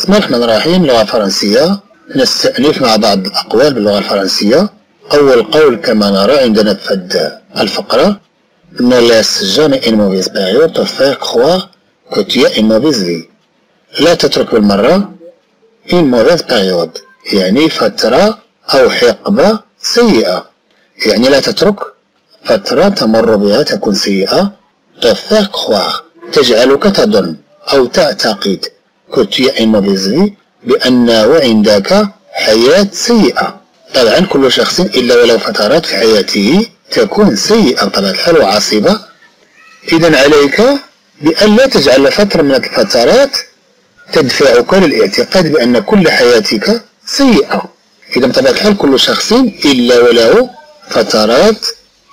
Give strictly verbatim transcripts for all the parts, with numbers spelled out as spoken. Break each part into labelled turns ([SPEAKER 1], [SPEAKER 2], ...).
[SPEAKER 1] بسم الله الرحمن الرحيم. لغة فرنسية. نستأنف مع بعض الأقوال باللغة الفرنسية. أول قول كما نرى عندنا في هذه الفقرة: Ne laisse jamais une mauvaise période te faire croire que tu as une mauvaise vie. لا تترك بالمرة une mauvaise période، يعني فترة أو حقبة سيئة، يعني لا تترك فترة تمر بها تكون سيئة. te faire croire تجعلك تظن أو تعتقد que tu as une mauvaise vie، بأنه عندك حياة سيئة. طبعا كل شخص إلا ولو فترات في حياته تكون سيئة بطبيعة الحال وعصيبة. إذا عليك بأن لا تجعل فترة من الفترات تدفعك للاعتقاد بأن كل حياتك سيئة. إذا بطبيعة الحال كل شخص إلا وله فترات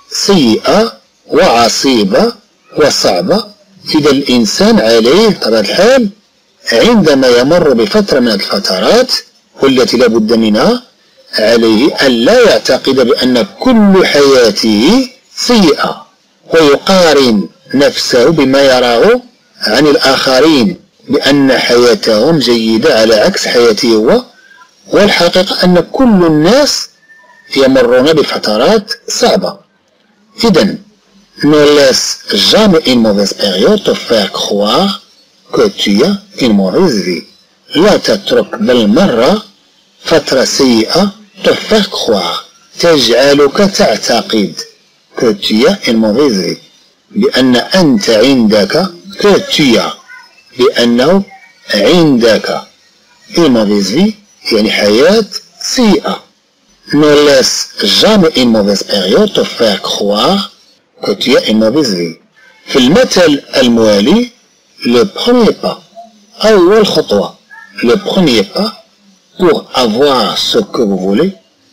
[SPEAKER 1] سيئة وعصيبة وصعبة. إذا الإنسان عليه بطبيعة الحال عندما يمر بفترة من الفترات والتي لا بد منها عليه أن لا يعتقد بأن كل حياته سيئة ويقارن نفسه بما يراه عن الآخرين بأن حياتهم جيدة على عكس حياته هو. والحقيقة أن كل الناس يمرون بفترات صعبة. إذن ne laisse jamais une mauvaise période te faire croire que tu as une mauvaise vie. لا تترك بالمرة فترة سيئة te faire croire تجعلك تعتقد que tu as une mauvaise vie، بأن أنت عندك que tu as، بأنه عندك une mauvaise vie يعني حياة سيئة. ne laisse jamais une mauvaise période te faire croire que tu as une mauvaise vie. في المثل الموالي le premier pas أول خطوة le premier pas pour avoir ce que vous voulez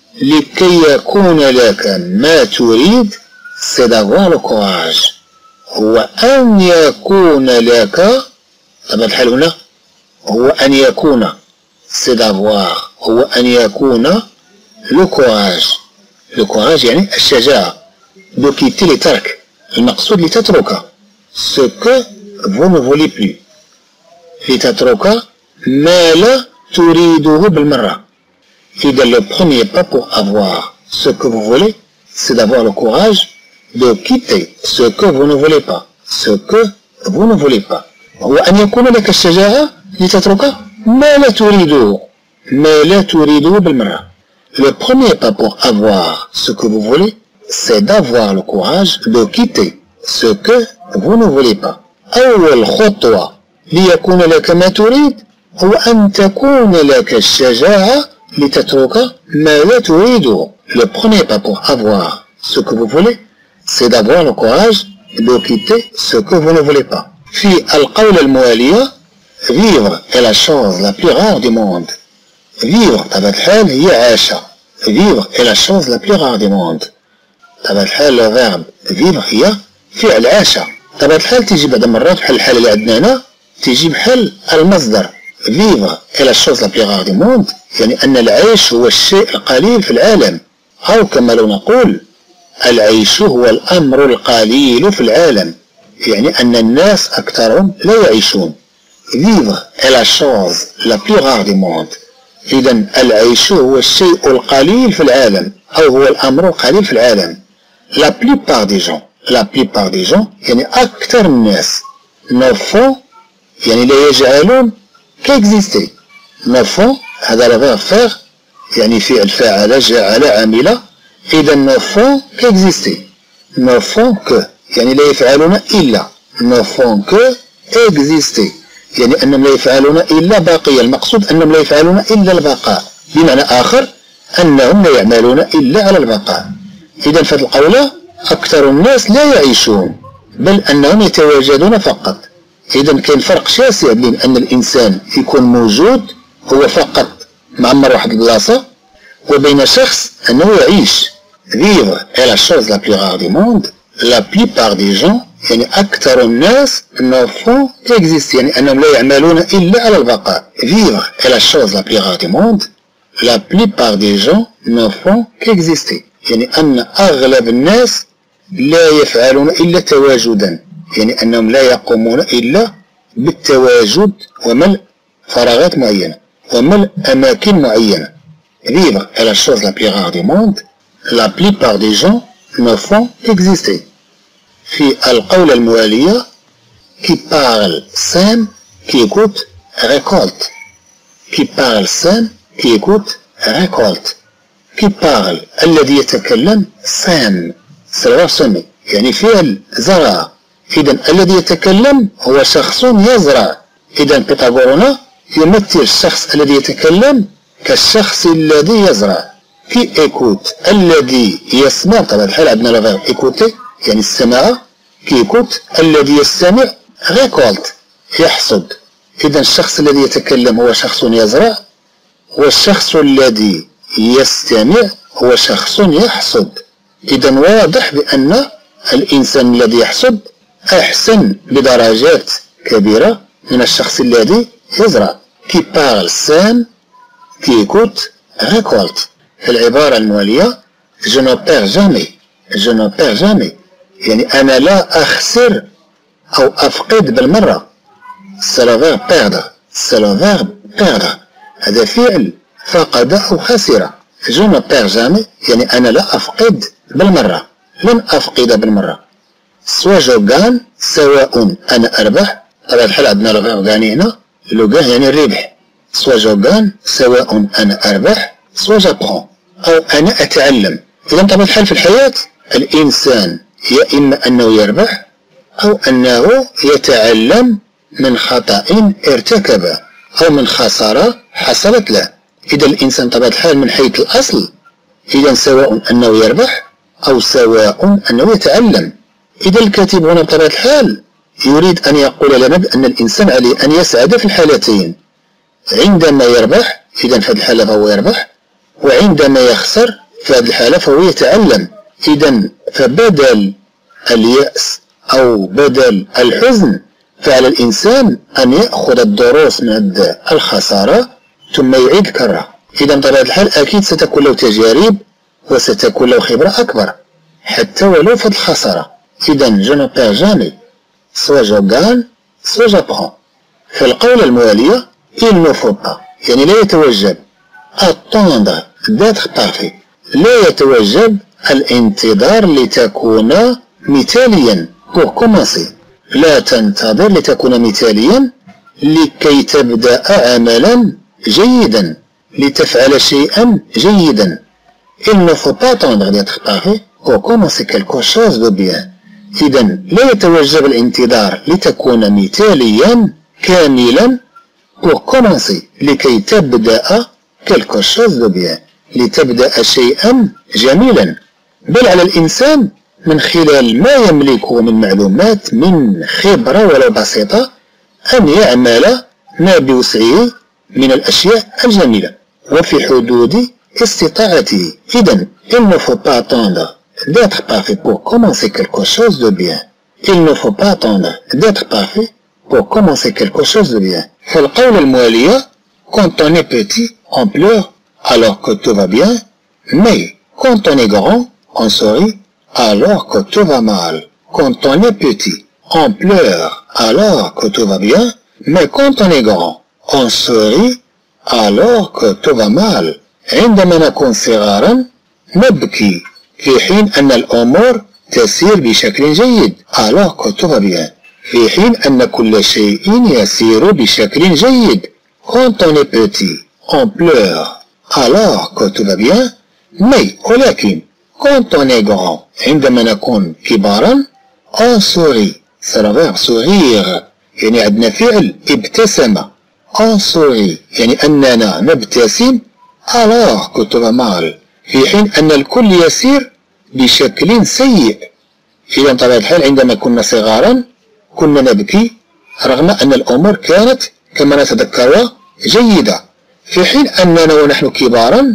[SPEAKER 1] لكي يكون لك ما تريد c'est d'avoir le courage. هو أن يكون لك طبعا الحال هنا هو أن يكون c'est d'avoir هو أن يكون le courage. le courage يعني الشجاعة. de quitter لترك المقصود لتترك ce que vous ne voulez plus لتترك ما لا تريده بالمرة. إذا le premier pas pour avoir ce que vous voulez c'est d'avoir le courage de quitter ce que vous ne voulez pas ce que vous ne voulez pas. هو أن يكون لك الشجاعة لتترك ما لا تريده ما لا تريده بالمرة. le premier pas pour avoir ce que vous voulez c'est d'avoir le courage de quitter ce que vous ne voulez pas. أول خطوة ليكون لك ما تريد هو أن تكون لك الشجاعة لتترك ما لا تريده. le premier pas pour avoir ce que vous voulez c'est d'avoir le courage de quitter ce que vous ne voulez pas. في القولة الموالية vivre est la chose la plus rare du monde. vivre بطبيعة الحال هي عاشة. vivre est la chose la plus rare du monde. بطبيعة الحال le verbe vivre هي فعل عاشة. بطبيعة الحال تيجي بعد مرات بحال الحالة اللي عندنا هنا تيجي بحال المصدر. vivre est la chose la plus rare du monde يعني أن العيش هو الشيء القليل في العالم، أو كما لو نقول العيش هو الأمر القليل في العالم، يعني أن الناس أكثرهم لا يعيشون. vivre est la chose la plus rare du monde. إذا العيش هو الشيء القليل في العالم أو هو الأمر القليل في العالم. la plupart des gens la plupart des gens يعني أكثر الناس ne font يعني لا يجعلون qu'exister. ne font هذا le verbe faire يعني فعل فاعل جعل عاملة. إذا ne font qu'exister. ne font que يعني لا يفعلون إلا ne font que exister يعني أنهم لا يفعلون إلا باقيا. المقصود أنهم لا يفعلون إلا البقاء، بمعنى آخر أنهم لا يعملون إلا على البقاء. إذا في هذه القولة أكثر الناس لا يعيشون بل أنهم يتواجدون فقط. إذا كاين فرق شاسع بين أن الإنسان يكون موجود هو فقط معمر واحد البلاصة وبين شخص أنه يعيش. vivre est la chose la plus rare du monde. la plupart des gens يعني أكثر الناس ne font qu'exister يعني أنهم لا يعملون إلا على البقاء. vivre est la chose la plus rare du monde. la plupart des gens ne font qu'exister يعني أن أغلب الناس لا يفعلون إلا تواجدا، يعني أنهم لا يقومون إلا بالتواجد وملء فراغات معينة وملء أماكن معينة. Vivre est la chose la plus rare du monde. La plupart des gens ne font qu'exister. في القولة الموالية qui parle sème, qui écoute récolte. Qui parle sème, qui écoute récolte. Qui parle الذي يتكلم سام سلوى سمي يعني فعل زرع. إذا الذي يتكلم هو شخص يزرع. إذا بيثاغورون يمثل الشخص الذي يتكلم كالشخص الذي يزرع. كي إيكوت الذي يسمع، طبعا الحال عندنا لافير إيكوتي يعني السماع. كي إيكوت الذي يستمع ريكولت يحصد. إذا الشخص الذي يتكلم هو شخص يزرع، والشخص الذي يستمع هو شخص يحصد. إذا واضح بأن الإنسان الذي يحصد أحسن بدرجات كبيرة من الشخص الذي يزرع. كي بارل سام كي إيكوت ريكولت. في العبارة الموالية je ne perds jamais je ne perds jamais يعني أنا لا أخسر أو أفقد بالمرة. c'est le verbe perdre c'est le verbe perdre هذا فعل فقد أو خسر. je ne perds jamais يعني أنا لا أفقد بالمرة، لن أفقد بالمرة. soit je gagne سواء أنا أربح، طبعا الحال عندنا le verbe gagner هنا لو gagne يعني الربح. soit je gagne سواء أنا أربح soit j'apprends أو أنا أتعلم. إذا طبعا الحال في الحياة الإنسان يا إما أنه يربح أو أنه يتعلم من خطأ ارتكبه أو من خسارة حصلت له. إذا الإنسان طبعا الحال من حيث الأصل إذا سواء أنه يربح أو سواء أنه يتعلم. إذا الكاتب هنا بطبيعة الحال يريد أن يقول لنا بأن الإنسان عليه أن يسعد في الحالتين، عندما يربح إذا في هذه الحالة فهو يربح، وعندما يخسر في هذه الحالة فهو يتعلم. إذا فبدل اليأس أو بدل الحزن فعلى الإنسان أن يأخذ الدروس من الخسارة ثم يعيد الكرة. إذا بطبيعة الحال أكيد ستكون له تجارب وستكون له خبرة أكبر حتى ولو في الخسارة. إذا je ne perds jamais soit je gagne soit j'apprends. في القولة الموالية il ne faut pas يعني لا يتوجب attendre d'être parfait، لا يتوجب الانتظار لتكون مثاليا pour commencer. لا تنتظر لتكون مثاليا لكي تبدأ عملا جيدا، لتفعل شيئا جيدا. il ne faut pas attendre d'être parfait pour commencer quelque chose de bien. إذا لا يتوجب الانتظار لتكون مثاليا كاملا pour commencer لكي تبدأ quelque chose de bien، لتبدأ شيئا جميلا. بل على الإنسان من خلال ما يملكه من معلومات من خبرة ولو بسيطة أن يعمل ما بوسعه من الأشياء الجميلة وفي حدود استطاعته. إذا il ne faut pas attendre d'être parfait pour commencer quelque chose de bien. il ne faut pas attendre d'être parfait pour commencer quelque chose de bien. في القولة الموالية quand on est petit on pleure alors que tout va bien, mais quand on est grand on sourit alors que tout va mal. quand on est petit on pleure alors que tout va bien, mais quand on est grand on sourit alors que tout va mal. عندما نكون صغارا نبكي في حين أن الأمور تسير بشكل جيد alors que tout va bien، في حين أن كل شيء يسير بشكل جيد. quand on est petit on pleure alors que tout va bien، mais ولكن quand on est grand عندما نكون كبارا on sourit c'est le verbe sourire يعني عندنا فعل ابتسم. on sourit يعني أننا نبتسم alors que tout va mal، في حين أن الكل يسير بشكل سيء. إذا بطبيعة الحال عندما كنا صغارا كنا نبكي رغم أن الأمور كانت كما نتذكرها جيدة، في حين أننا ونحن كبارا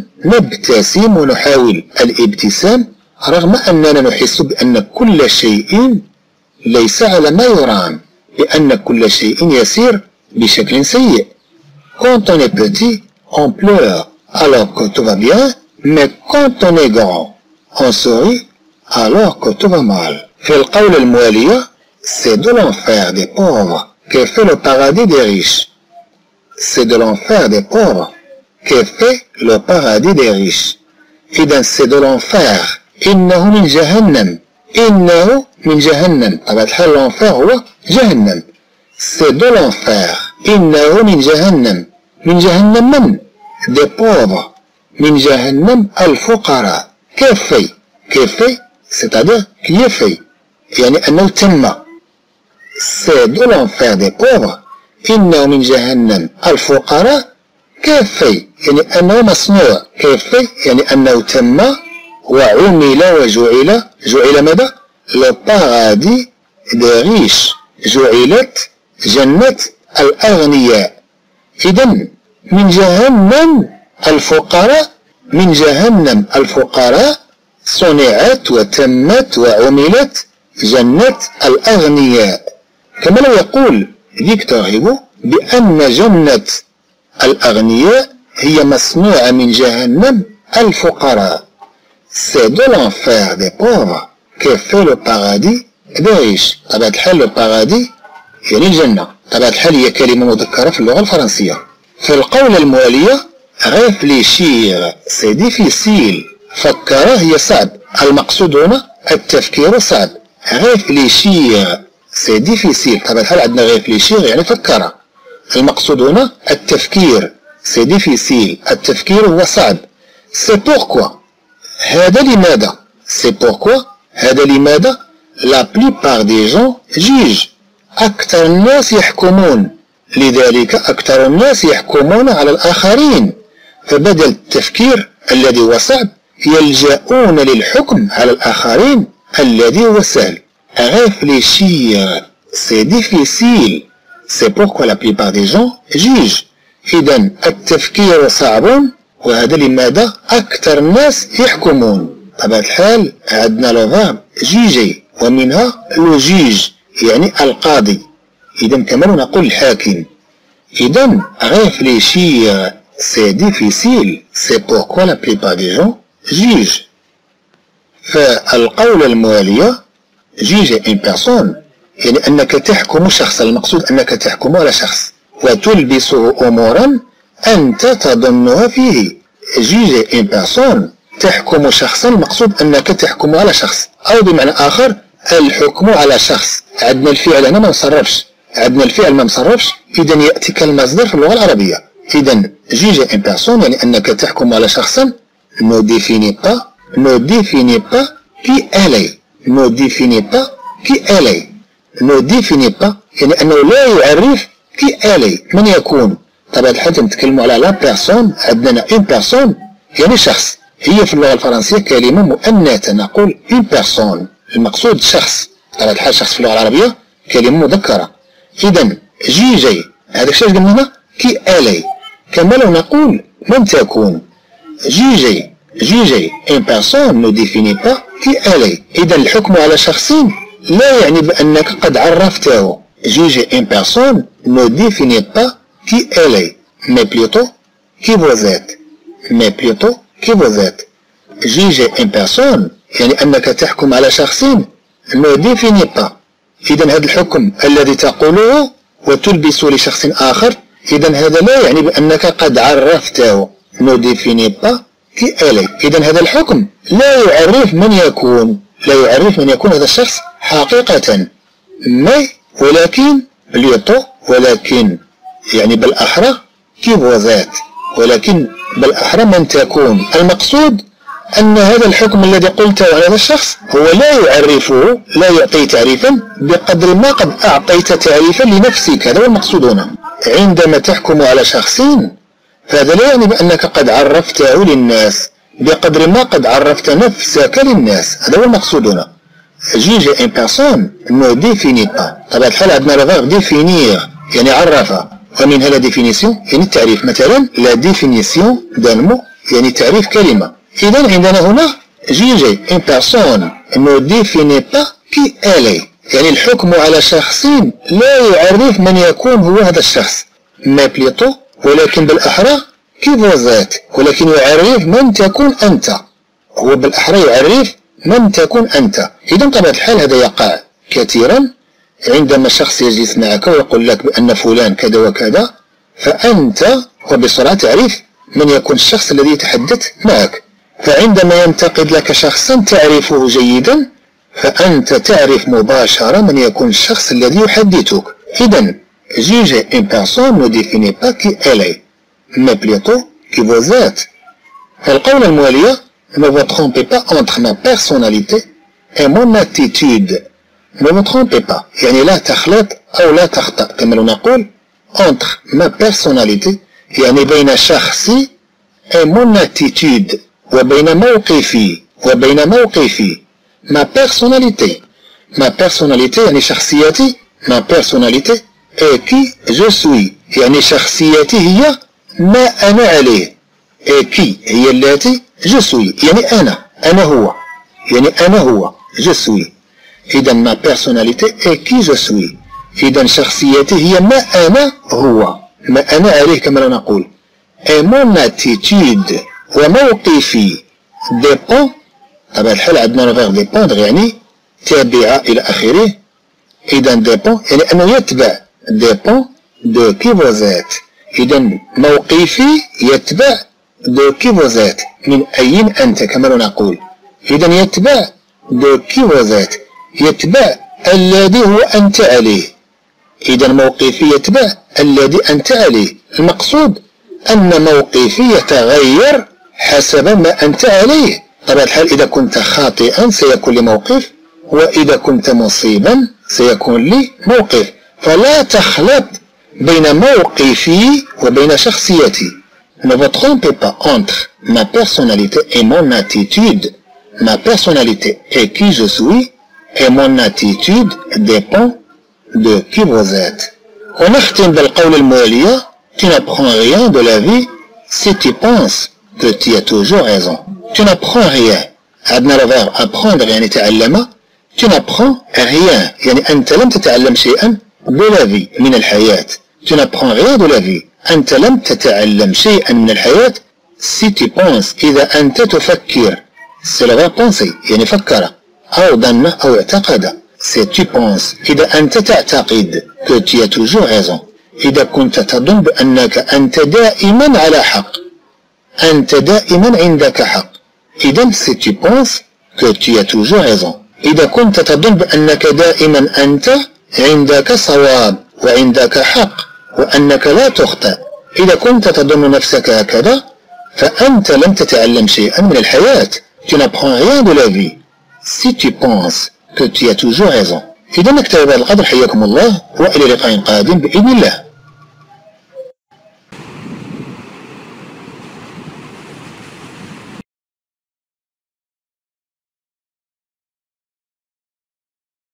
[SPEAKER 1] نبتسم ونحاول الابتسام رغم أننا نحس بأن كل شيء ليس على ما يرام، بأن كل شيء يسير بشكل سيء. quand on est petit on pleure alors que tout va bien, mais quand on est grand on sourit alors que tout va mal. في القولة الموالية c'est de l'enfer des pauvres que fait le paradis des riches. c'est de l'enfer des pauvres qu'est fait le paradis des riches. إذا c'est de l'enfer. إنه من جهنم. إنه من جهنم. طبعا الحال l'enfer هو جهنم. c'est de l'enfer. إنه من جهنم. من جهنم من؟ des pauvres. من جهنم الفقراء. كيف في؟ كيف في؟ c'est-à-dire qui est fait. يعني أنه تم. c'est de l'enfer des pauvres. إنه من جهنم الفقراء كيف في؟ يعني أنه مصنوع. كيف في؟ يعني أنه تم وعمل وجعل. جعل ماذا؟ le paradis des riches. جعلت جنة الأغنياء. إذا من جهنم الفقراء من جهنم الفقراء صنعت وتمت وعملت جنة الأغنياء. كما لو يقول فيكتور هيغو بأن جنة الأغنياء هي مصنوعة من جهنم الفقراء. c'est de l'enfer des pauvres que fait le paradis des riches. طبعا الحال le paradis يعني الجنة. طبعا الحال هي كلمة مذكرة في اللغة الفرنسية. في القولة الموالية réfléchir c'est difficile. فكر هي صعب. المقصود هنا التفكير صعب. réfléchir c'est difficile. طبعا الحال عندنا réfléchir يعني فكر. المقصود هنا التفكير c'est difficile. التفكير هو صعب. c'est pourquoi. هذا لماذا. c'est pourquoi. هذا لماذا la plupart des gens jugent. أكثر الناس يحكمون. لذلك أكثر الناس يحكمون على الآخرين. فبدل التفكير الذي هو صعب يلجؤون للحكم على الآخرين الذي هو سهل. réfléchir c'est difficile. c'est pourquoi la plupart des gens jugent. إذا التفكير صعب وهذا لماذا أكثر الناس يحكمون. طبعا الحال عندنا لو فيرب جيجي ومنها لو جيج يعني القاضي. إذا كمان نقول الحاكم. إذا réfléchir c'est difficile. c'est pourquoi la plupart des gens jugent. فالقولة الموالية juger une personne يعني أنك تحكم شخصا. المقصود أنك تحكم على شخص وتلبسه أمورا أنت تظنها فيه. juger une personne تحكم شخصا. المقصود أنك تحكم على شخص. أو بمعنى آخر الحكم على شخص. عندنا الفعل هنا ما نصرفش. عندنا الفعل ما نصرفش. إذا يأتي كالمصدر في اللغة العربية. إذا juger une personne يعني أنك تحكم على شخصا ne définit pas ne définit pas qui elle est. ne définit pas qui elle est. ne définit pas يعني أنه لا يعرف qui elle est من يكون. طبعا الحال نتكلموا على لا بيرسون. عندنا une personne يعني شخص. هي في اللغة الفرنسية كلمة مؤنثة نقول une personne. المقصود شخص. طبعا الحال شخص في اللغة العربية كلمة مذكرة. إذا جيجي هذا الشيء قلنا هنا كي ألي. كما لو نقول من تكون. جيجي جيجي une personne ne définit pas qui elle est. إذا الحكم على شخص لا يعني بأنك قد عرفته. جيجي une personne ne définit pas qui elle est mais plutôt qui vous êtes. mais plutôt qui vous êtes. جيجي une personne يعني أنك تحكم على شخص ne définit pas. إذا هذا الحكم الذي تقوله وتلبس لشخص آخر إذا هذا لا يعني بأنك قد عرفته. ne définit pas qui elle est. إذا هذا الحكم لا يعرف من يكون. لا يعرف من يكون هذا الشخص حقيقة. mais ولكن plutôt ولكن يعني بالأحرى qui vous êtes. ولكن بالأحرى من تكون. المقصود أن هذا الحكم الذي قلته على هذا الشخص هو لا يعرفه لا يعطي تعريفا بقدر ما قد أعطيت تعريفا لنفسك. هذا هو المقصود هنا. عندما تحكم على شخص فهذا لا يعني بأنك قد عرفته للناس بقدر ما قد عرفت نفسك للناس. هذا هو المقصود هنا. juger une personne ne définit pas. طبعا الحال عندنا le verbe définir يعني عرف ومنها la définition يعني التعريف. مثلا la définition d'un mot يعني تعريف كلمة. إذا عندنا هنا juger une personne ne définit pas qui elle est يعني الحكم على شخص لا يعرف من يكون هو هذا الشخص. mais plutôt ولكن بالأحرى qui vous êtes ولكن يعرف من تكون أنت. هو بالأحرى يعرف من تكون أنت. إذا طبعا الحال هذا يقع كثيرا عندما شخص يجلس معك ويقول لك بأن فلان كذا وكذا فأنت وبسرعة تعرف من يكون الشخص الذي يتحدث معك. فعندما ينتقد لك شخصا تعرفه جيدا فأنت تعرف مباشرة من يكون الشخص الذي يحدثك. إذن juger une personne ne définit pas qui elle est, mais plutôt qui vous êtes. القولة الموالية ne vous trompez pas entre ma personnalité et mon attitude. ne vous trompez pas يعني لا تخلط أو لا تخطأ كما نقول entre ma personnalité يعني بين شخصي et mon attitude وبين موقفي وبين موقفي. ma personnalité ma personnalité يعني شخصيتي ma personnalité et qui je suis يعني شخصيتي هي ما أنا عليه et qui هي التي je suis يعني أنا أنا هو يعني أنا هو je suis. إذا ما personnalité et qui je suis إذا شخصيتي هي ما أنا هو ما أنا عليه كما نقول. et mon attitude وموقفي dépend طبعا الحال عندنا الفيرب dépendre يعني تابعة إلى آخره. إذا dépend يعني أنه يتبع dépend de qui vous êtes. إذا موقفي يتبع de qui vous êtes من أين أنت كما نقول. إذا يتبع de qui vous êtes يتبع الذي هو أنت عليه. إذا موقفي يتبع الذي أنت عليه. المقصود أن موقفي يتغير حسب ما أنت عليه. طبعا الحال إذا كنت خاطئا سيكون لي موقف وإذا كنت مصيبا سيكون لي موقف. فلا تخلط بين موقفي وبين شخصيتي. ne vous trompez pas entre ma personnalité et mon attitude. ma personnalité est qui je suis et mon attitude dépend de qui vous êtes. ونختم بالقول الموالية tu n'apprends rien de la vie si tu penses que tu as toujours raison. tu n'apprends rien. عندنا le verbe apprendre يعني تعلم. tu n'apprends rien يعني أنت لم تتعلم شيئا de la vie من الحياة. tu n'apprends rien de la vie أنت لم تتعلم شيئا من الحياة si tu penses إذا أنت تفكر. c'est le verbe penser يعني فكر أو ظن أو اعتقد. c'est tu penses إذا أنت تعتقد que tu as toujours raison إذا كنت تظن بأنك أنت دائما على حق أنت دائما عندك حق. إذا c'est tu penses que tu as toujours raison إذا كنت تظن بأنك دائما أنت عندك صواب وعندك حق وأنك لا تخطئ. إذا كنت تظن نفسك هكذا فأنت لم تتعلم شيئا من الحياة. tu n'apprends rien de la vie si tu penses que tu as toujours raison. إذا نكتفي بهذا القدر. حياكم الله وإلى لقاء قادم بإذن الله.